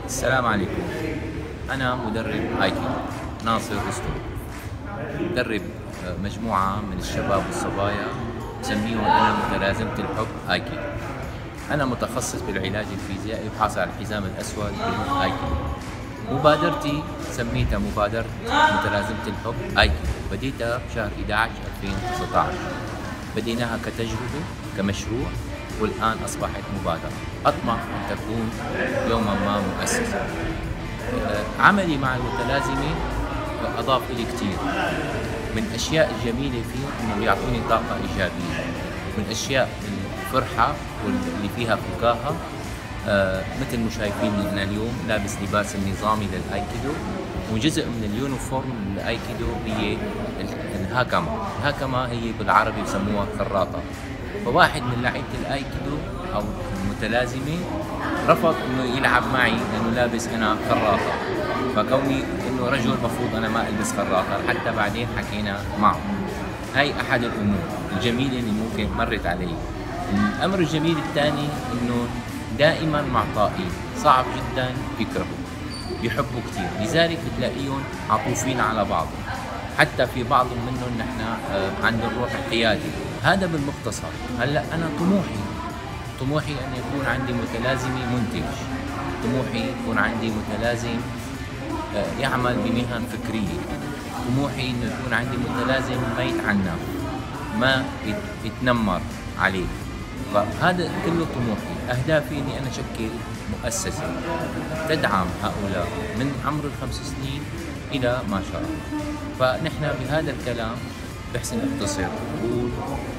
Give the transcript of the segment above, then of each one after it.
السلام عليكم. أنا مدرب آيكيدو ناصر رستم. مدرب مجموعة من الشباب والصبايا بسميهم أنا متلازمة الحب آيكيدو. أنا متخصص بالعلاج الفيزيائي وحاصل على الحزام الأسود بالآيكيدو. مبادرتي سميتها مبادرة متلازمة الحب آيكيدو، بديتها بشهر 11 2019. بديناها كتجربة كمشروع، والآن أصبحت مبادرة أطمح أن تكون يوما ما مؤسسة. عملي مع المتلازمة أضاف لي كثير من الأشياء الجميلة فيه، إنه بيعطوني طاقة إيجابية، من أشياء الفرحة واللي فيها فكاهة. مثل ما شايفين أنا اليوم لابس لباس النظامي للآيكيدو، وجزء من اليونيفورم للآيكيدو هي الهاكاما. الهاكاما هي بالعربي بسموها خراطة. فواحد من لعيبة الآيكيدو أو المتلازمة رفض إنه يلعب معي لأنه لابس أنا خراطة، فكوني إنه رجل مفروض أنا ما ألبس خراطة. حتى بعدين حكينا معه. هاي أحد الأمور الجميلة اللي ممكن مرت علي. الأمر الجميل الثاني إنه دائما معطائين، صعب جدا يكرهوا، بيحبوا كثير، لذلك بتلاقيهم عطوفين على بعض. حتى في بعض منهم نحن عند الروح القيادي. هذا بالمختصر. هلا انا طموحي ان يكون عندي متلازمي منتج، طموحي يكون عندي متلازم يعمل بمهن فكريه، طموحي انه يكون عندي متلازم ما يتعنف، ما يتنمر عليه. فهذا كله طموحي. أهدافي إني أنا أشكل مؤسسة تدعم هؤلاء من عمر ال5 سنين إلى ما شاء الله. فنحن بهذا الكلام بحسن اختصر بقول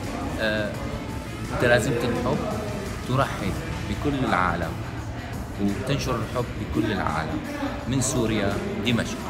متلازمة الحب ترحب بكل العالم وتنشر الحب بكل العالم، من سوريا دمشق.